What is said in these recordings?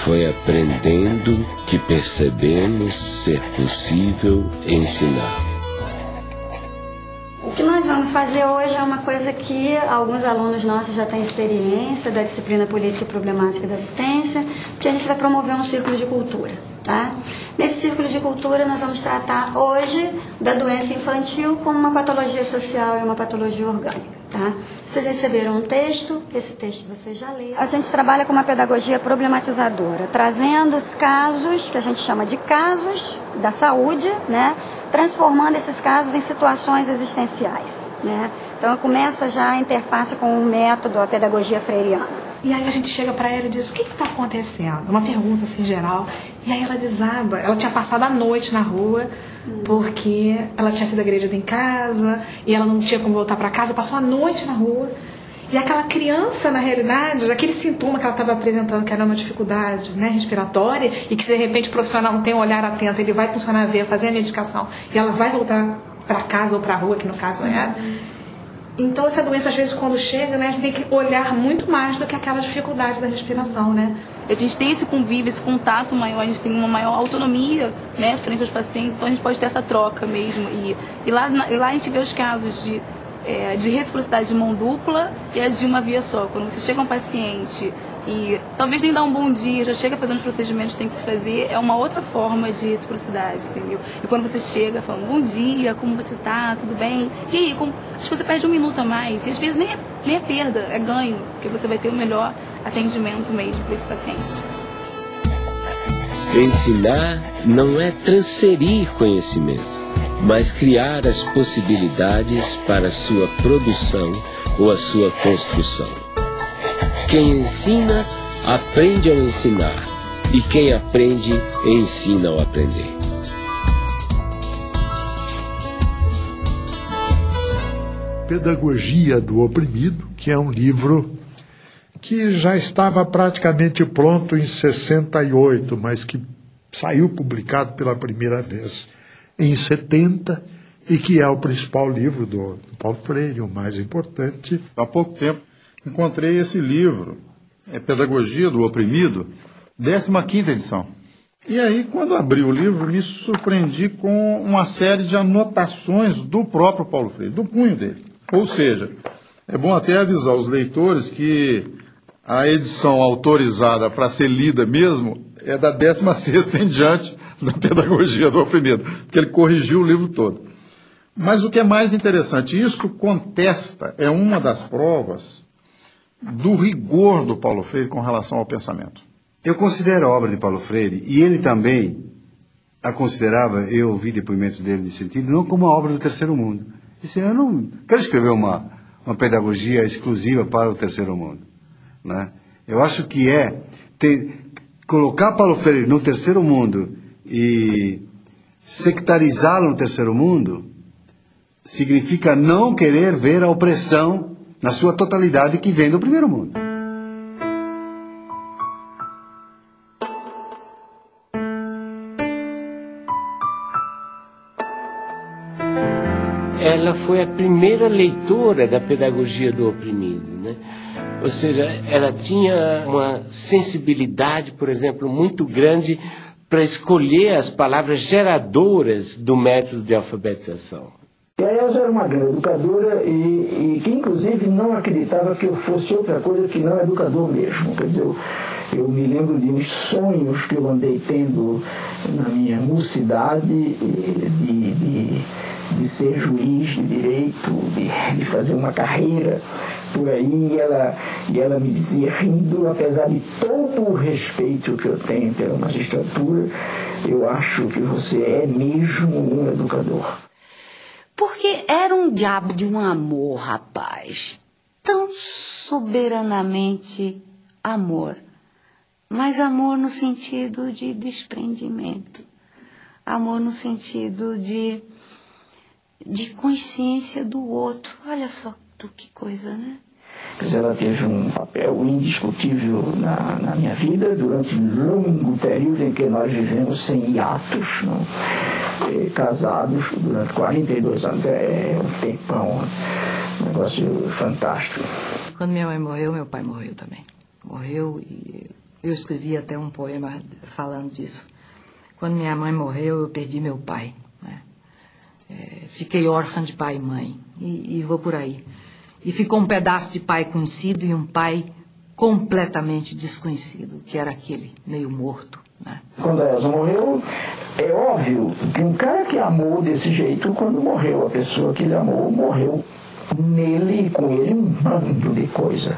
Foi aprendendo que percebemos ser possível ensinar. O que nós vamos fazer hoje é uma coisa que alguns alunos nossos já têm experiência da disciplina Política e Problemática da Assistência, que a gente vai promover um círculo de cultura, tá? Nesse círculo de cultura nós vamos tratar hoje da doença infantil como uma patologia social e uma patologia orgânica. Tá? Vocês receberam um texto, esse texto vocês já leram. A gente trabalha com uma pedagogia problematizadora, trazendo os casos, que a gente chama de casos da saúde, né? Transformando esses casos em situações existenciais, né? Então começa já a interface com o método, a pedagogia freiriana. E aí a gente chega para ela e diz, o que está acontecendo? Uma pergunta assim geral. E aí ela desaba. Ela tinha passado a noite na rua, porque ela tinha sido agredida em casa, e ela não tinha como voltar para casa, passou a noite na rua. E aquela criança, na realidade, aquele sintoma que ela estava apresentando, que era uma dificuldade, né, respiratória, e que se de repente o profissional não tem um olhar atento, ele vai funcionar a veia, fazer a medicação, e ela vai voltar para casa ou para a rua, que no caso era. Então essa doença, às vezes, quando chega, né, a gente tem que olhar muito mais do que aquela dificuldade da respiração, né? A gente tem esse convívio, esse contato maior, a gente tem uma maior autonomia, né, frente aos pacientes, então a gente pode ter essa troca mesmo. E lá a gente vê os casos de reciprocidade de mão dupla e a de uma via só. Quando você chega a um paciente e talvez nem dá um bom dia, já chega fazendo os procedimentos que tem que se fazer, é uma outra forma de reciprocidade, entendeu? E quando você chega falando, bom dia, como você tá, tudo bem? E aí, acho que você perde um minuto a mais, e às vezes nem é perda, é ganho, porque você vai ter o melhor atendimento mesmo para esse paciente. Ensinar não é transferir conhecimento, mas criar as possibilidades para a sua produção ou a sua construção. Quem ensina, aprende ao ensinar, e quem aprende, ensina ao aprender. Pedagogia do Oprimido, que é um livro que já estava praticamente pronto em 68, mas que saiu publicado pela primeira vez em 70, e que é o principal livro do Paulo Freire, o mais importante. Há pouco tempo encontrei esse livro, Pedagogia do Oprimido, 15ª edição. E aí, quando abri o livro, me surpreendi com uma série de anotações do próprio Paulo Freire, do punho dele. Ou seja, é bom até avisar os leitores que a edição autorizada para ser lida mesmo é da 16ª em diante da Pedagogia do Oprimido, porque ele corrigiu o livro todo. Mas o que é mais interessante, isso contesta, é uma das provas do rigor do Paulo Freire com relação ao pensamento. Eu considero a obra de Paulo Freire, e ele também a considerava, eu ouvi depoimentos dele nesse sentido, não como uma obra do terceiro mundo. Disse, eu não quero escrever uma pedagogia exclusiva para o terceiro mundo, né? Eu acho que colocar Paulo Freire no terceiro mundo e sectarizá-lo no terceiro mundo significa não querer ver a opressão na sua totalidade que vem do primeiro mundo. Ela foi a primeira leitora da Pedagogia do Oprimido, né? Ou seja, ela tinha uma sensibilidade, por exemplo, muito grande para escolher as palavras geradoras do método de alfabetização. E a Elza era uma grande educadora e que, inclusive, não acreditava que eu fosse outra coisa que não educador mesmo. Quer dizer, eu me lembro de uns sonhos que eu andei tendo na minha mocidade de ser juiz de direito, de fazer uma carreira por aí, e ela me dizia, rindo, apesar de todo o respeito que eu tenho pela magistratura, eu acho que você é mesmo um educador. Porque era um diabo de um amor, rapaz, tão soberanamente amor, mas amor no sentido de desprendimento, amor no sentido de consciência do outro. Olha só que coisa, né? Ela teve um papel indiscutível na minha vida durante um longo período em que nós vivemos sem hiatos, não? Casados durante 42 anos. É um tempão, um negócio fantástico. Quando minha mãe morreu, meu pai morreu também. Morreu e Eu escrevi até um poema falando disso. Quando minha mãe morreu, eu perdi meu pai, né? Fiquei órfã de pai e mãe, e vou por aí. E ficou um pedaço de pai conhecido e um pai completamente desconhecido, que era aquele meio morto, né? Quando a Elza morreu, é óbvio que um cara que amou desse jeito, quando morreu, a pessoa que ele amou, morreu nele e com ele um bando de coisa.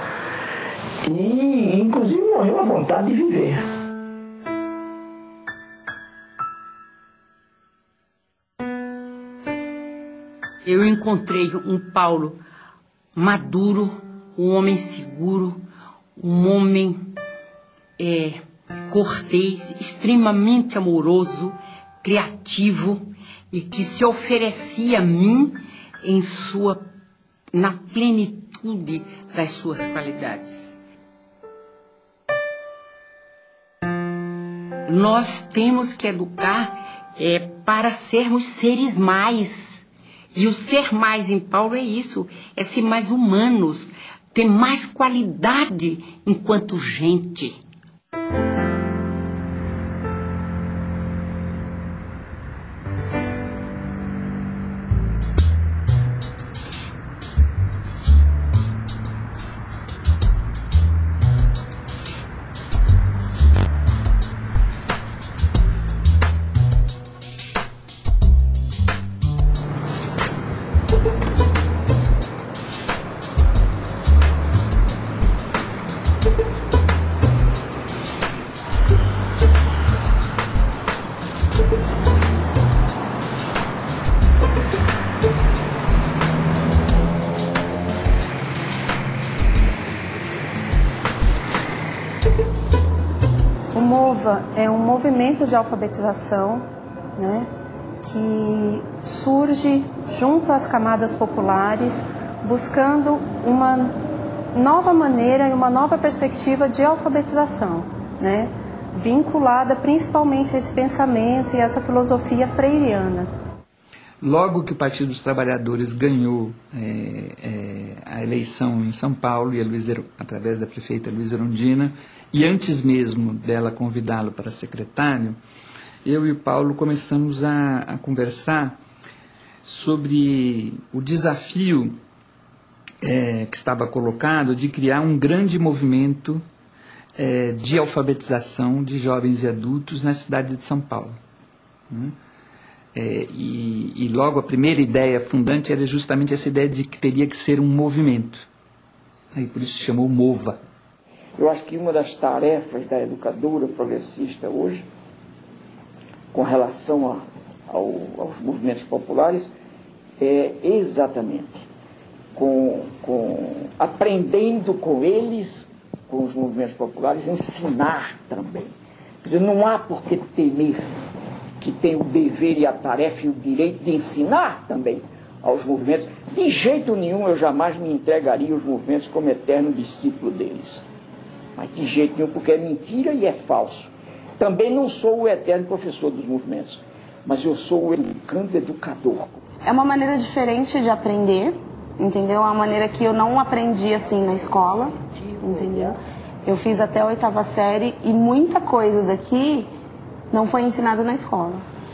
E, inclusive, morreu a vontade de viver. Eu encontrei um Paulo maduro, um homem seguro, um homem cortês, extremamente amoroso, criativo e que se oferecia a mim na plenitude das suas qualidades. Nós temos que educar para sermos seres mais. E o ser mais em Paulo é isso, é ser mais humanos, ter mais qualidade enquanto gente. O MOVA é um movimento de alfabetização, né, que surge junto às camadas populares, buscando uma nova maneira e uma nova perspectiva de alfabetização, né, vinculada principalmente a esse pensamento e essa filosofia freiriana. Logo que o Partido dos Trabalhadores ganhou a eleição em São Paulo, e através da prefeita Luísa Erundina, e antes mesmo dela convidá-lo para secretário, eu e o Paulo começamos a conversar sobre o desafio que estava colocado de criar um grande movimento de alfabetização de jovens e adultos na cidade de São Paulo, né? E logo a primeira ideia fundante era justamente essa ideia de que teria que ser um movimento. Aí por isso se chamou MOVA. Eu acho que uma das tarefas da educadora progressista hoje, com relação aos movimentos populares, é exatamente aprendendo com eles, com os movimentos populares, ensinar também. Quer dizer, não há por que temer, que tem o dever e a tarefa e o direito de ensinar também aos movimentos. De jeito nenhum eu jamais me entregaria aos movimentos como eterno discípulo deles. Mas de jeito nenhum, porque é mentira e é falso. Também não sou o eterno professor dos movimentos, mas eu sou o educador. É uma maneira diferente de aprender, entendeu? É uma maneira que eu não aprendi assim na escola, entendeu? Eu fiz até a 8ª série e muita coisa daqui não foi ensinado na escola.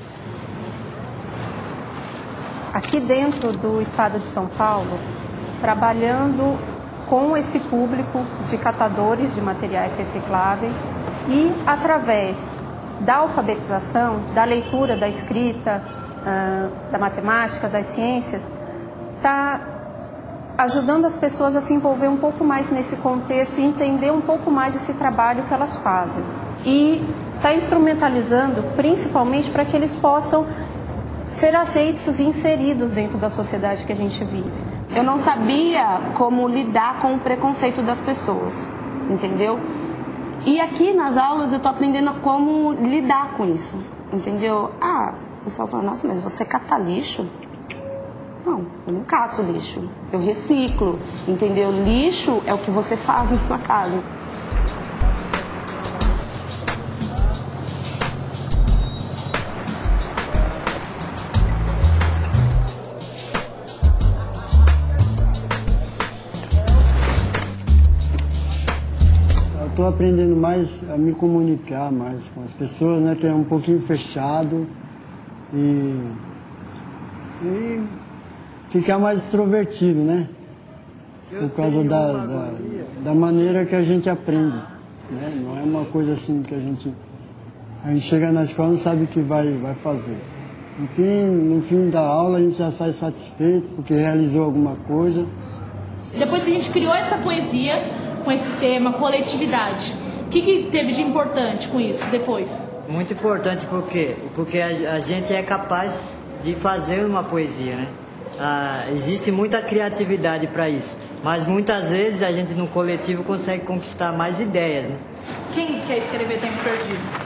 Aqui dentro do estado de São Paulo, trabalhando com esse público de catadores de materiais recicláveis e através da alfabetização, da leitura, da escrita, da matemática, das ciências, está ajudando as pessoas a se envolver um pouco mais nesse contexto e entender um pouco mais esse trabalho que elas fazem. E está instrumentalizando principalmente para que eles possam ser aceitos e inseridos dentro da sociedade que a gente vive. Eu não sabia como lidar com o preconceito das pessoas, entendeu? E aqui nas aulas eu estou aprendendo como lidar com isso, entendeu? O pessoal fala, nossa, mas você cata lixo? Não, eu não cato lixo, eu reciclo, entendeu? Lixo é o que você faz na sua casa. Estou estou aprendendo mais a me comunicar mais com as pessoas, né? Que é um pouquinho fechado e ficar mais extrovertido, né? Por causa da maneira que a gente aprende, né? Não é uma coisa assim que a gente chega na escola e não sabe o que vai fazer. No fim da aula a gente já sai satisfeito porque realizou alguma coisa. Depois que a gente criou essa poesia com esse tema coletividade, o que teve de importante com isso depois? Muito importante porque a gente é capaz de fazer uma poesia, né? Existe muita criatividade para isso, mas muitas vezes a gente no coletivo consegue conquistar mais ideias, né? Quem quer escrever Tempo Perdido?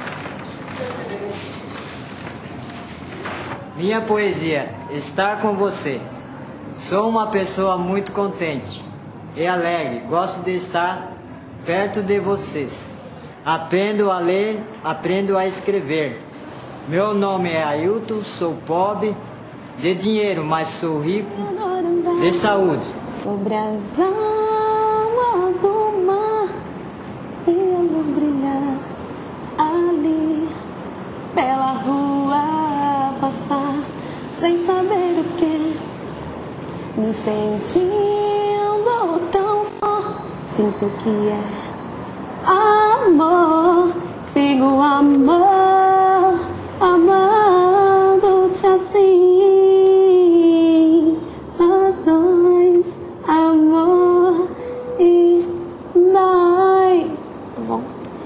Minha poesia, estar com você. Sou uma pessoa muito contente e alegre, gosto de estar perto de vocês. Aprendo a ler, aprendo a escrever. Meu nome é Ailton, sou pobre de dinheiro, mas sou rico de saúde. Sobre as águas do mar e a luz brilhar ali pela rua passar sem saber o que, me sentindo tão só, sinto que é amor, sigo amor, amando-te assim, nós dois, amor e nós. Tá bom?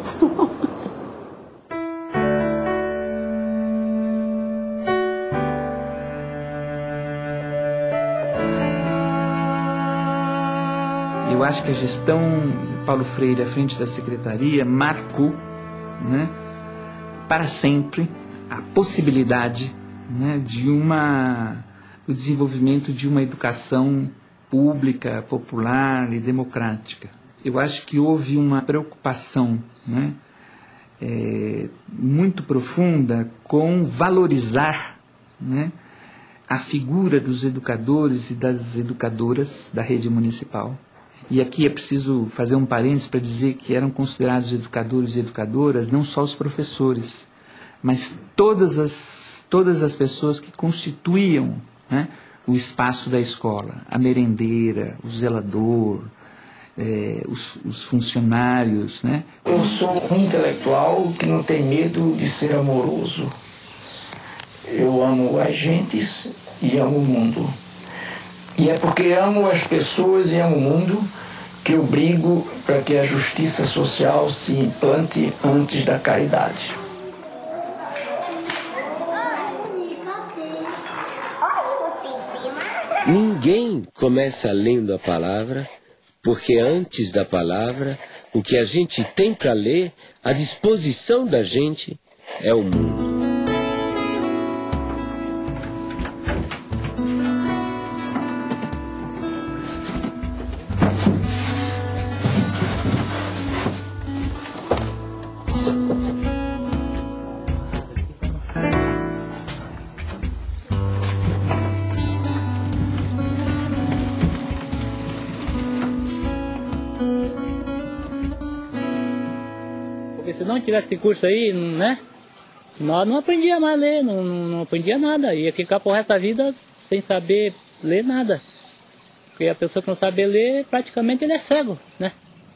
Eu acho que a gestão Paulo Freire à frente da secretaria marcou, né, para sempre a possibilidade, né, do desenvolvimento de uma educação pública, popular e democrática. Eu acho que houve uma preocupação, né, muito profunda com valorizar, né, a figura dos educadores e das educadoras da rede municipal. E aqui é preciso fazer um parênteses para dizer que eram considerados educadores e educadoras não só os professores, mas todas as pessoas que constituíam, né, o espaço da escola, a merendeira, o zelador, os funcionários, né? Eu sou um intelectual que não tem medo de ser amoroso. Eu amo as gentes e amo o mundo. E é porque amo as pessoas e amo o mundo que eu brigo para que a justiça social se implante antes da caridade. Ninguém começa lendo a palavra, porque antes da palavra, o que a gente tem para ler, à disposição da gente, é o mundo. Porque se não tivesse esse curso aí, né, nós não aprendia mais a ler, não aprendia nada. Ia ficar pro resto da vida sem saber ler nada. Porque a pessoa que não sabe ler, praticamente ele é cego, né?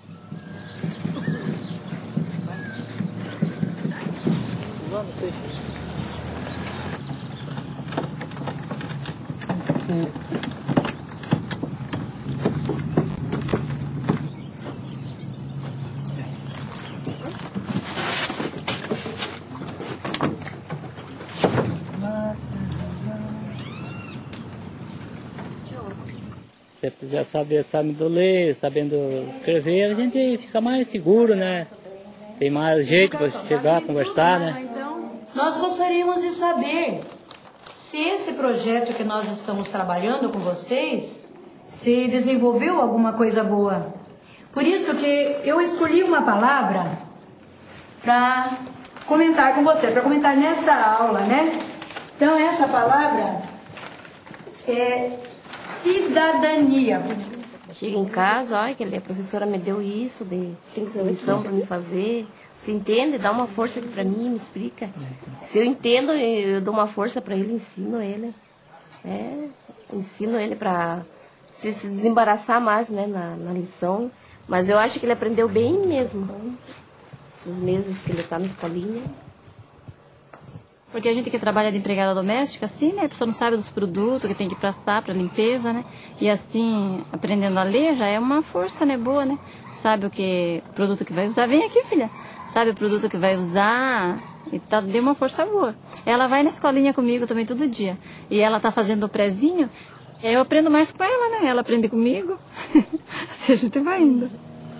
Você já sabendo ler, sabendo escrever, a gente fica mais seguro, né? Tem mais jeito para chegar, conversar, né? Então, nós gostaríamos de saber se esse projeto que nós estamos trabalhando com vocês se desenvolveu alguma coisa boa. Por isso que eu escolhi uma palavra para comentar com você, para comentar nesta aula, né? Então, essa palavra é cidadania. Chega em casa, olha, que a professora me deu isso, tem essa lição para me fazer. Se entende, dá uma força para mim, me explica. Se eu entendo, eu dou uma força para ele, ensino ele. Ensino ele para se desembaraçar mais, né, na lição. Mas eu acho que ele aprendeu bem mesmo. Esses meses que ele está na escolinha. Porque a gente que trabalha de empregada doméstica, assim, né? A pessoa não sabe dos produtos que tem que passar para limpeza, né? E assim, aprendendo a ler já é uma força, né? Boa, né? Sabe o que produto que vai usar. Vem aqui, filha. Sabe o produto que vai usar. E tá, deu uma força boa. Ela vai na escolinha comigo também todo dia. E ela tá fazendo o prezinho. Eu aprendo mais com ela, né? Ela aprende comigo. Assim a gente vai indo.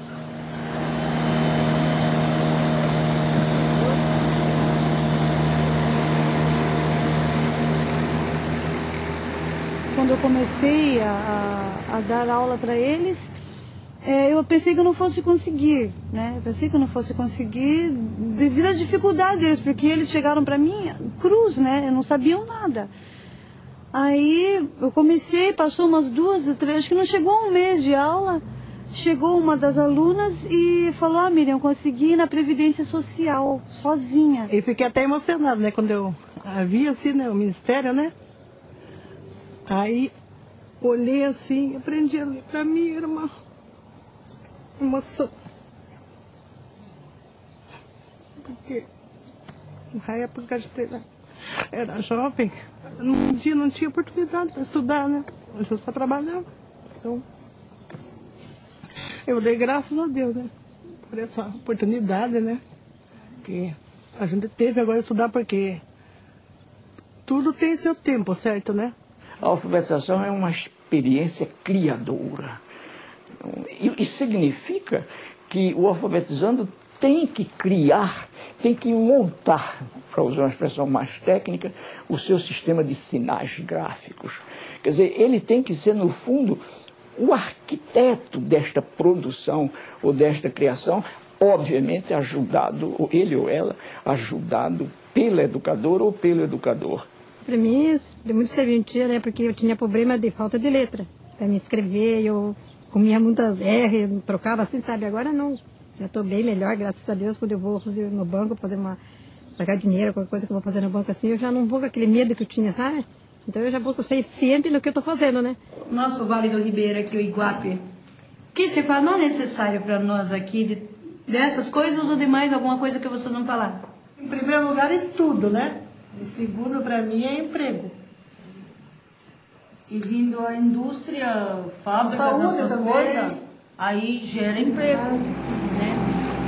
Quando eu comecei a dar aula para eles, eu pensei que eu não fosse conseguir, né? Eu pensei que eu não fosse conseguir devido à dificuldade deles, porque eles chegaram para mim cruz, né? Não sabiam nada. Aí eu comecei, passou umas 2, 3, acho que não chegou um mês de aula, chegou uma das alunas e falou: Miriam, eu consegui ir na Previdência Social, sozinha. Eu fiquei até emocionada, né? Quando eu vi assim, né, o Ministério, né? Aí, olhei assim, aprendi a ler. Para mim era uma emoção. Porque na época que a gente era jovem, num dia não tinha oportunidade para estudar, né? Hoje eu só trabalhava. Então, eu dei graças a Deus, né? Por essa oportunidade, né? Que a gente teve agora de estudar, porque tudo tem seu tempo, certo, né? A alfabetização é uma experiência criadora. E significa que o alfabetizando tem que criar, tem que montar, para usar uma expressão mais técnica, o seu sistema de sinais gráficos. Quer dizer, ele tem que ser, no fundo, o arquiteto desta produção ou desta criação, obviamente ajudado, ou ele ou ela, ajudado pela educadora ou pelo educador. Para mim, é muito serventia, né? Porque eu tinha problema de falta de letra. Para me escrever, eu comia muitas R, trocava assim, sabe? Agora não. Já estou bem melhor, graças a Deus. Quando eu vou no banco pagar dinheiro, qualquer coisa que eu vou fazer no banco assim, eu já não vou com aquele medo que eu tinha, sabe? Então eu já vou ciente do que eu estou fazendo, né? Nosso Vale do Ribeira aqui, o Iguape, o que você fala não é necessário para nós aqui, dessas coisas ou de mais alguma coisa que você não falar? Em primeiro lugar, estudo, né? E segundo, para mim, é emprego. E vindo a indústria, fábricas, Saúde essas também. coisas, aí gera emprego, né?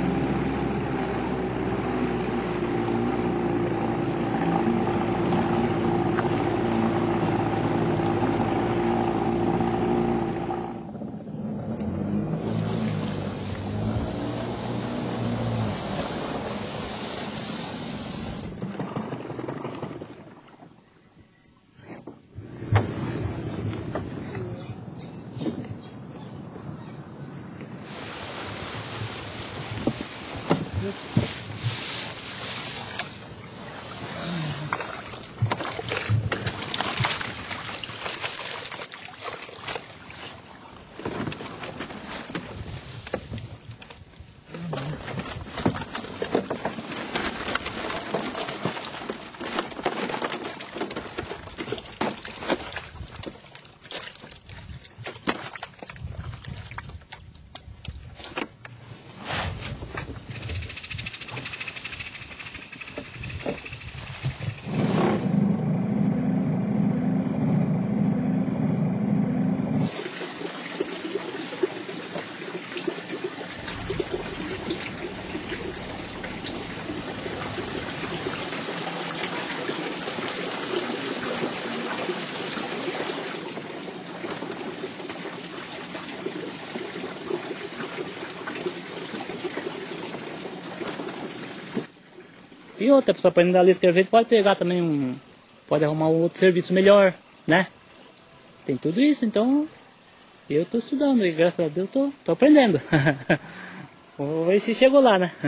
E outra pessoa aprendendo a ler e escrever pode pegar também pode arrumar um outro serviço melhor, né? Tem tudo isso, então eu estou estudando e graças a Deus estou aprendendo. Vamos ver se chegou lá, né?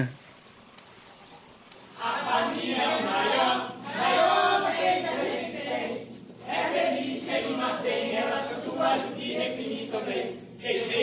É feliz, ele mantém ela, quanto mais o dia é infinito também.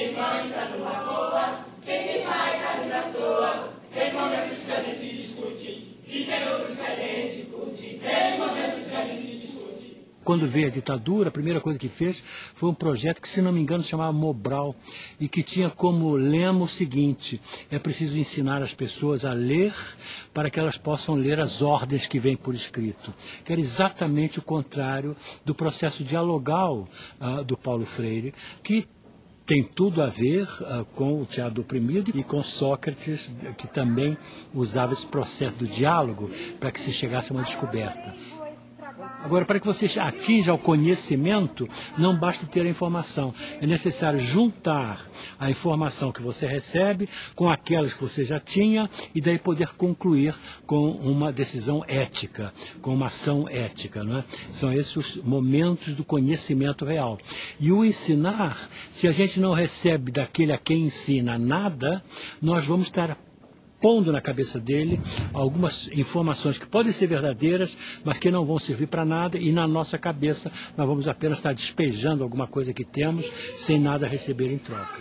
Quando veio a ditadura, a primeira coisa que fez foi um projeto que, se não me engano, se chamava Mobral, e que tinha como lema o seguinte: é preciso ensinar as pessoas a ler para que elas possam ler as ordens que vêm por escrito. Que era exatamente o contrário do processo dialogal do Paulo Freire, que tem tudo a ver com o teatro do oprimido e com Sócrates, que também usava esse processo do diálogo para que se chegasse a uma descoberta. Agora, para que você atinja o conhecimento, não basta ter a informação. É necessário juntar a informação que você recebe com aquelas que você já tinha e daí poder concluir com uma decisão ética, com uma ação ética, não é? São esses os momentos do conhecimento real. E o ensinar, se a gente não recebe daquele a quem ensina nada, nós vamos estar pondo na cabeça dele algumas informações que podem ser verdadeiras, mas que não vão servir para nada, e na nossa cabeça nós vamos apenas estar despejando alguma coisa que temos sem nada receber em troca.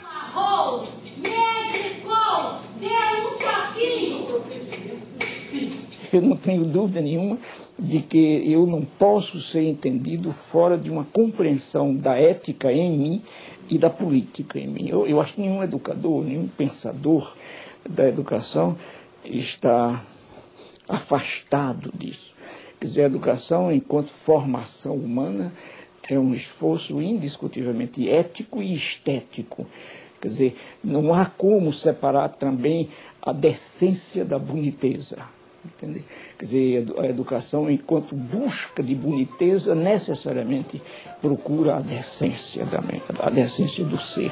Eu não tenho dúvida nenhuma de que eu não posso ser entendido fora de uma compreensão da ética em mim e da política em mim. Eu acho que nenhum educador, nenhum pensador da educação está afastado disso. Quer dizer, a educação, enquanto formação humana, é um esforço indiscutivelmente ético e estético. Quer dizer, não há como separar também a decência da boniteza. Entende? Quer dizer, a educação, enquanto busca de boniteza, necessariamente procura a decência do ser.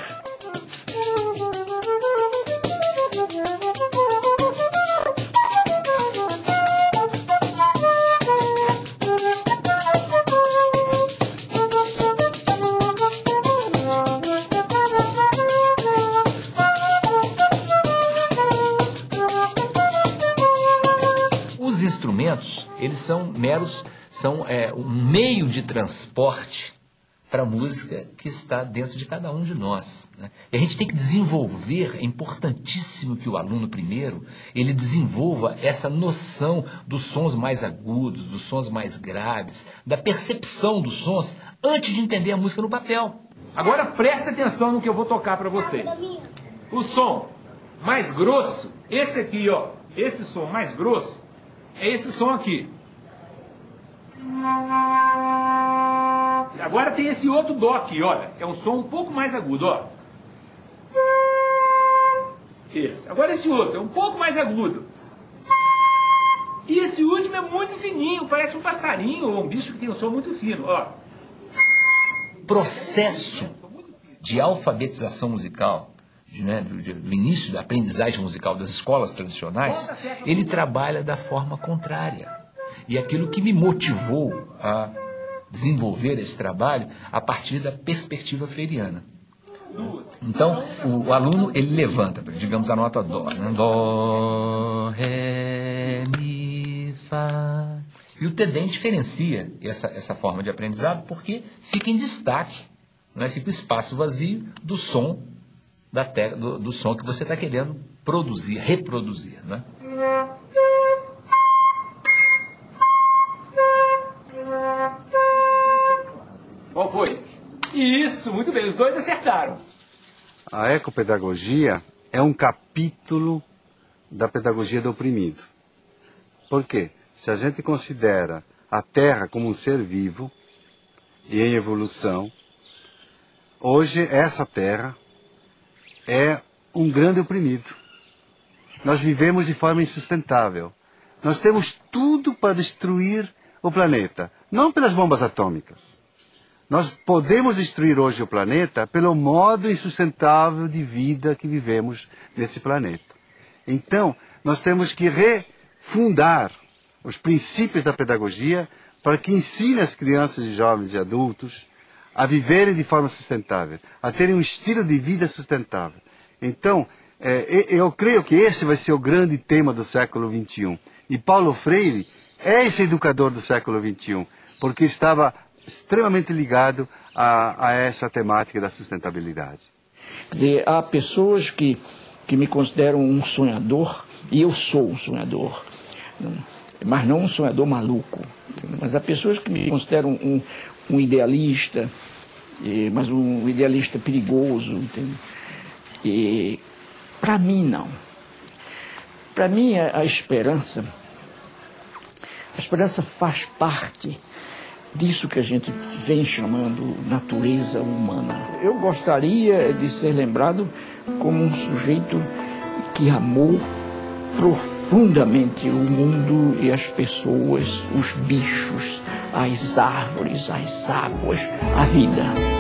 Eles são um meio de transporte para a música que está dentro de cada um de nós, né? E a gente tem que desenvolver, é importantíssimo que o aluno primeiro, ele desenvolva essa noção dos sons mais agudos, dos sons mais graves, da percepção dos sons, antes de entender a música no papel. Agora presta atenção no que eu vou tocar para vocês. O som mais grosso, esse aqui, ó, esse som mais grosso, é esse som aqui. Agora tem esse outro dó aqui, olha, que é um som um pouco mais agudo, ó. Esse. Agora esse outro é um pouco mais agudo. E esse último é muito fininho, parece um passarinho ou um bicho que tem um som muito fino, ó. Processo de alfabetização musical, do início da aprendizagem musical das escolas tradicionais, ele trabalha da forma contrária. E aquilo que me motivou a desenvolver esse trabalho a partir da perspectiva freiriana. Então, o aluno, ele levanta, digamos, a nota dó, né? Dó, ré, mi, fá. E o TEDEM diferencia essa forma de aprendizado porque fica em destaque, né? Fica o espaço vazio do som do som que você está querendo produzir, reproduzir, né? Qual foi? Isso, muito bem, os dois acertaram. A ecopedagogia é um capítulo da pedagogia do oprimido. Por quê? Se a gente considera a Terra como um ser vivo e em evolução, hoje essa Terra é um grande oprimido. Nós vivemos de forma insustentável. Nós temos tudo para destruir o planeta, não pelas bombas atômicas. Nós podemos destruir hoje o planeta pelo modo insustentável de vida que vivemos nesse planeta. Então, nós temos que refundar os princípios da pedagogia para que ensine as crianças, jovens e adultos a viverem de forma sustentável, a terem um estilo de vida sustentável. Então, eu creio que esse vai ser o grande tema do século XXI. E Paulo Freire é esse educador do século XXI, porque estava extremamente ligado a essa temática da sustentabilidade. Quer dizer, há pessoas que me consideram um sonhador, e eu sou um sonhador. mas não um sonhador maluco. Mas há pessoas que me consideram um idealista, mas um idealista perigoso, entende? E para mim não. Para mim a esperança faz parte disso que a gente vem chamando natureza humana. Eu gostaria de ser lembrado como um sujeito que amou profundamente o mundo e as pessoas, os bichos, as árvores, as águas, a vida.